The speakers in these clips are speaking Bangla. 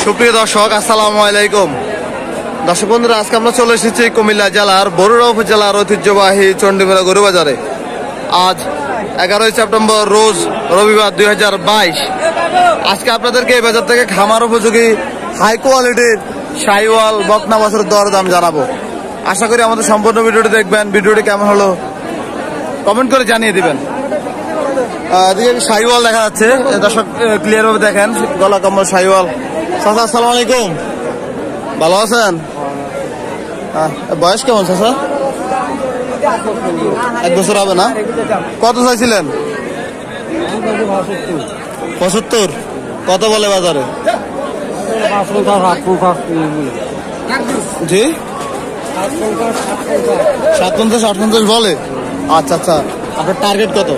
সুপ্রিয় দর্শক, আসসালামু আলাইকুম। দর্শক বন্ধুরা, আজকে আমরা চলে এসেছি কুমিল্লা জেলার বরুড়া উপজেলার ঐতিহ্যবাহী চণ্ডীমেলা গরু বাজারে। আজ 11ই সেপ্টেম্বর, রোজ রবিবার 2022। আজকে আপনাদেরকে এই বাজার থেকে খামার উপযোগী হাই কোয়ালিটির শাহিওয়াল বকনা বাছুরের দরদাম জানাবো। আশা করি আমাদের সম্পূর্ণ ভিডিওটি দেখবেন। ভিডিওটি কেমন হলো কমেন্ট করে জানিয়ে দিবেন। এদিকে শাহিওয়াল দেখা যাচ্ছে, দর্শক ক্লিয়ার ভাবে দেখেন, গলা কম্বল শাহিওয়াল। চাচা আসসালামু আলাইকুম, ভালো আছেন? বয়স কেমন চাচা? 1 বছর হবে না? কত চাইছিলেন? 75। কত বলে বাজারে? জি 57-58 বলে। আচ্ছা আচ্ছা, আপনার টার্গেট কত?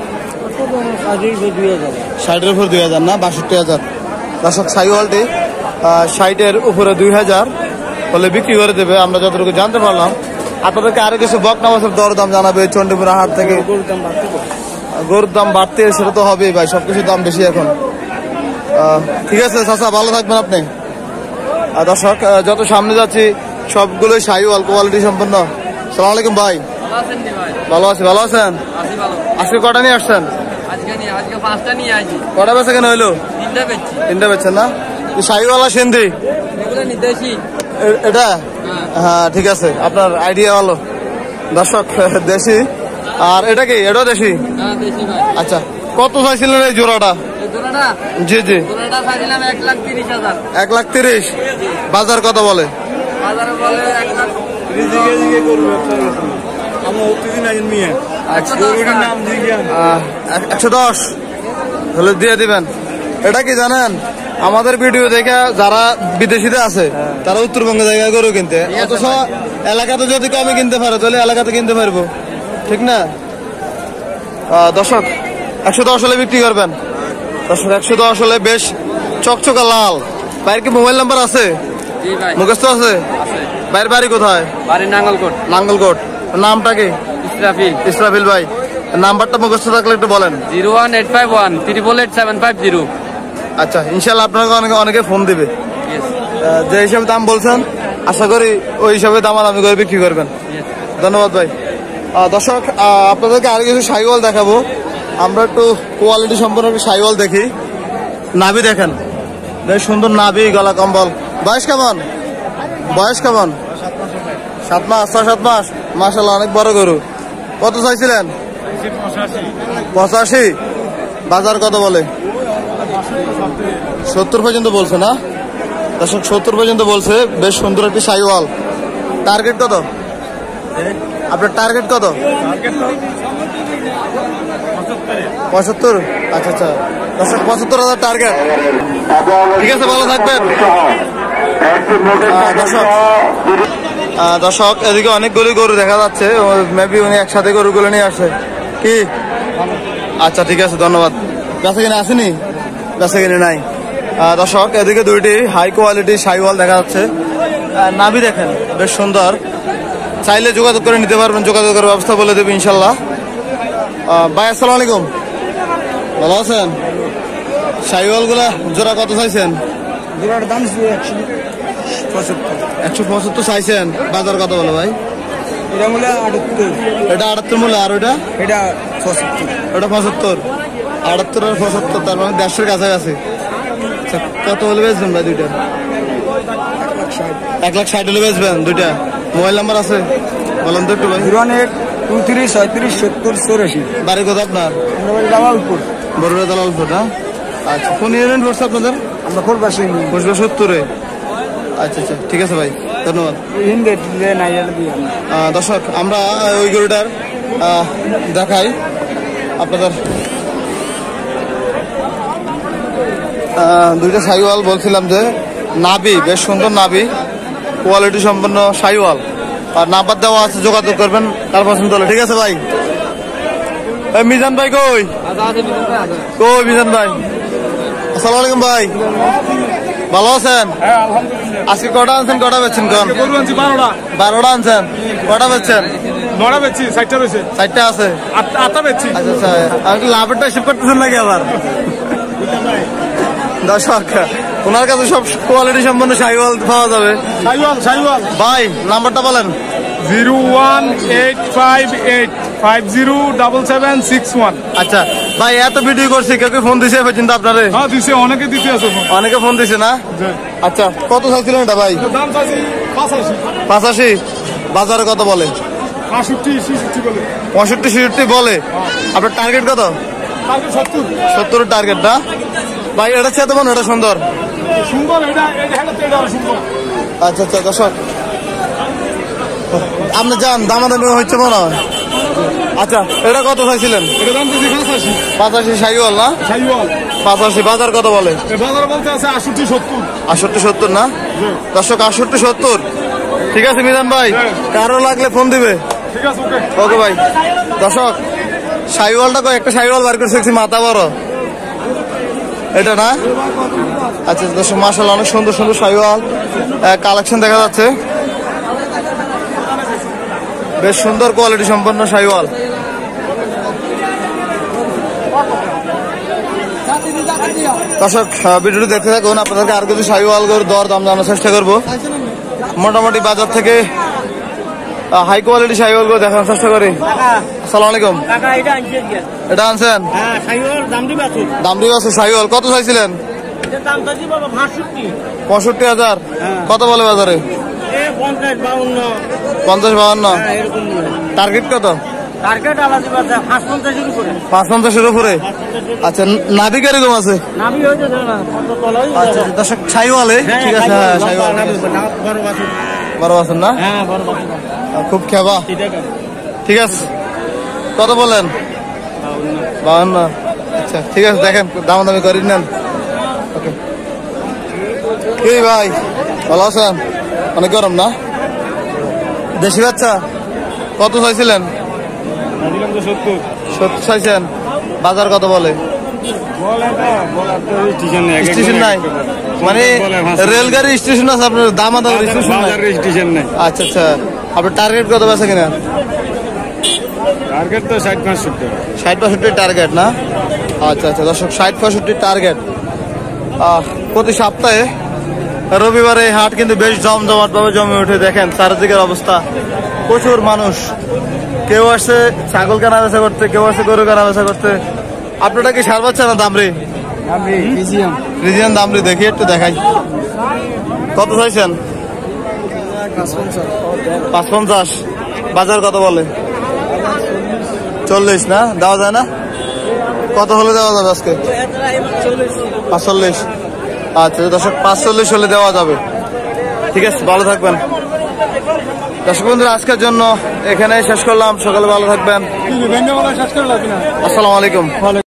60-এর উপর 2000 না, 62,000। দর্শক শাহিওয়ালটি 60-এর উপরে 2000 হলে বিক্রি করে দেবে, আমরা যতটুকু জানতে পারলাম। আপনাদেরকে আরো কিছু বকনা বাছুর দরদাম জানাবে চণ্ডীপুরা হাট থেকে। গরুর দাম বাড়তে সেটা তো হবেই ভাই, সবকিছুর দাম বেশি এখন। ঠিক আছে চাচা, ভালো থাকবেন আপনি। দর্শক যত সামনে যাচ্ছি সবগুলোই শাহিওয়াল কোয়ালিটি সম্পন্ন। সালাম আলাইকুম ভাই, ভালো আছি। ভালো আছেন? আজকে কটা নিয়ে আসছেন? কটা বেচা কেন হইলো? 3টা বেচছেন না? শাহিওয়ালা সিন্ধি এটা? হ্যাঁ ঠিক আছে, আপনার আইডিয়া ভালো। দর্শক দেশি, আর এটা কি? এটাও দেশি? আচ্ছা, কত চাইছিলেন এই জোড়াটা? জি জি 1,30,000। বাজার কত বলে? 110 হলে দিয়ে দিবেন। এটা কি জানেন, আমাদের ভিডিও দেখে যারা বিদেশিতে আছে তারা উত্তরবঙ্গে জায়গায় গরু কিনতে, অথচ এলাকাতে যদি কমে কিনতে পারে তাহলে এলাকাতে কিনতে পারবো, ঠিক না? দর্শক 110 হলে বিক্রি করবেন। দর্শক 110 হলে বেশ চকচকা লাল। ভাইয়ের কি মোবাইল নাম্বার আছে? মুখস্থ আছে? ভাইয়ের বাড়ি কোথায়? নাঙ্গলকোট। নামটা কি? ইসরাফিল ভাই। নাম্বারটা মুখস্থ থাকলে একটু বলেন। 01851 আচ্ছা, ইনশাল্লাহ আপনাকে অনেকে ফোন দিবে। যে হিসাবে দাম বলছেন আশা করি ওই হিসাবে দাম আমি করে বিক্রি করবেন। ধন্যবাদ ভাই। দর্শক আপনাদেরকে আরো কিছু শাহিওয়াল দেখাবো। আমরা একটু কোয়ালিটি সম্পন্ন শাহিওয়াল দেখি। নাভি দেখেন, বেশ সুন্দর নাভি, গলা কম্বল। বয়স কেমন? 7 মাস, 6-7 মাস। মাশাআল্লাহ, অনেক বড় গরু। কত চাইছিলেন? 85। বাজার কত বলে? 70 পর্যন্ত বলছে না? দর্শক 70 পর্যন্ত বলছে। বেশ সুন্দর একটি শাহিওয়াল। টার্গেট কত আপনার? টার্গেট কত? 75। আচ্ছা আচ্ছা, দর্শক 75,000 টার্গেট। ঠিক আছে, ভালো থাকবেন। দর্শক এদিকে অনেকগুলি গরু দেখা যাচ্ছে, মেবি উনি একসাথে গরুগুলো নিয়ে আসে কি? আচ্ছা ঠিক আছে, ধন্যবাদ। বেচা কিনে আসেনি? বেচা কিনে নাই। দর্শক এদিকে 2টি হাই কোয়ালিটি শাহিওয়াল দেখা যাচ্ছে। নাভি দেখেন, বেশ সুন্দর। চাইলে যোগাযোগ করে নিতে পারবেন, যোগাযোগ করার ব্যবস্থা বলে দেবে ইনশাল্লাহ। ভাই আসসালামু আলাইকুম, ভালো আছেন? শাহিওয়াল গুলা জোড়া কত চাইছেন? জোড়ার দাম 175 চাইছেন। বাজার কত বলো ভাই? এটা মূল্য 78। এটা 78 মূল্য, আর ওইটা? এটা 75। ওটা 75। 78 আর 75, তার মানে 150-এর কাছাকাছি। কত হলে বেচবেন ভাই দুইটা? 1,60,000 হলে বেচবেন দুইটা। মোবাইল নাম্বার আছে বলেন তো একটু ভাই। 018-32-36-70-84। বাড়ি কোথায় আপনার? দালালপুর, বরুড়া দালালপুর না? আচ্ছা, কোন ইউনিয়ন পড়ছে আপনাদের? আমরা খোরবাসী। 70-এ। আচ্ছা আচ্ছা, ঠিক আছে ভাই, ধন্যবাদ। দর্শক আমরা ওই গরুটার দেখাই আপনাদের। 2টা শাহিওয়াল বলছিলাম যে নাভি, বেশ সুন্দর নাভি, কোয়ালিটি সম্পন্ন শাহিওয়াল। আর নাম্বার দেওয়া আছে, যোগাযোগ করবেন কার পছন্দ হলে। ঠিক আছে ভাই। মিজান ভাই কই? মিজান ভাই, আসসালামু আলাইকুম ভাই, ভালো আছেন? আজকে কটা আনছেন, কটা বেচছেন? 12টা আনছেন। কটা বেচছেন? 9টা বেচছি, 60টা রয়েছে। 4টা আছে? 8টা বেচছি। আচ্ছা আচ্ছা, লাভেরটা হিসেব করতেছেন নাকি আবার? দর্শক ওনার কাছে সব কোয়ালিটি সম্পন্ন শাহিওয়াল পাওয়া যাবে। সাইওয়াল ভাই নাম্বারটা বলেন। 01885077761। আচ্ছা ভাই, এত ভিডিও করছি, কেউ কি ফোন দিছে পর্যন্ত আপনারে? হ্যাঁ দিছে, অনেকে দিতে আছে ফোন। অনেকে ফোন দিছে না? আচ্ছা, কত চাইছিলেন এটা ভাই? দাম চাইছি 85, 85। বাজারে কত বলে? 65, 66 বলে। 65 66 বলে। আপনার টার্গেট কত? কালকে 70। 70 টার্গেট না ভাই? এটা চেয়ে মনে এটা সুন্দর। সুন্দর, এটা এটা সুন্দর। আচ্ছা আচ্ছা দর্শক, আপনি যান, দামাদামি হচ্ছে মনে হয়। আচ্ছা, এটা কত চাইছিলেন? এটা দাম চাইছি 85। 85 শাহিওয়াল না? সাইওয়াল 85। বাজার কত বলে? বাজার বলতে আছে 68, 70। 68 70 না দর্শক? 68 70। ঠিক আছে মিজান ভাই, কারো লাগলে ফোন দিবে। ঠিক আছে, ওকে। ওকে ভাই। দর্শক, শাহিওয়ালটা একটা শাহিওয়াল বার করে দেখছি, মাথা বড়, এটা না? আচ্ছা দর্শক, মাশাআল্লাহ অনেক সুন্দর সুন্দর শাহিওয়াল কালেকশন দেখা যাচ্ছে। বেশ সুন্দর কোয়ালিটি সম্পন্ন শাহিওয়াল। দর্শক, ভিডিওটি দেখতে থাকুন, আপনাদেরকে আর কিছু শাহিওয়াল গরুর দর দাম জানার চেষ্টা করবো। মোটামুটি বাজার থেকে হাই কোয়ালিটি শাহিওয়াল গরু দেখানোর চেষ্টা করি। আসসালামু আলাইকুম। এটা আনছেন? দামটি আছে শাহিওয়াল। কত চাইছিলেন? 65,000। কত বলে বাজারে? 50-52। টার্গেট কত? 55-এর উপরে। আচ্ছা, নাভি কিরকম আছে? আচ্ছা দর্শক, শাহিওয়ালে ঠিক আছে। হ্যাঁ শাহিওয়াল 12 বছর না? খুব খেবা। ঠিক আছে, কত বলেন? 52। আচ্ছা ঠিক আছে, দেখেন দামাদামি করি নেন। ওকে। কি ভাই, ভালো আছেন? অনেক গরম না? দেশি বাচ্চা কত চাইছিলেন? 70 চাইছেন। বাজার কত বলে? স্টেশন নাই মানে? রেলগাড়ি স্টেশন আছে আপনার? দামাদামি স্টেশন নাই? আচ্ছা আচ্ছা, আপনার টার্গেট কত বেচা কিনা? টার্গেট তো 60-65। 60-65 টার্গেট না? আচ্ছা আচ্ছা দর্শক, 60-65 টার্গেট। প্রতি সপ্তাহে রবিবারে এই হাট কিন্তু বেশ জমজমাট ভাবে জমে উঠে। দেখেন চারিদিকের অবস্থা, প্রচুর মানুষ। কেউ আসছে ছাগল কেনা বেচা করতে, কেউ আসছে গরু কেনা বেচা করতে। আপনারা কি সার বাচ্চা না দামরি? রিজিয়ান দামরি। দেখি একটু দেখাই, কত চাইছেন? 55। বাজার কত বলে? 40 না? দেওয়া যায় না? কত হলে দেওয়া যাবে আজকে? 45। আচ্ছা দর্শক, 45 হলে দেওয়া যাবে। ঠিক আছে, ভালো থাকবেন দর্শক বন্ধুরা। আজকের জন্য এখানে শেষ করলাম। সকালে ভালো থাকবেন। শেষ করে লাগবে না। আসসালামু আলাইকুম।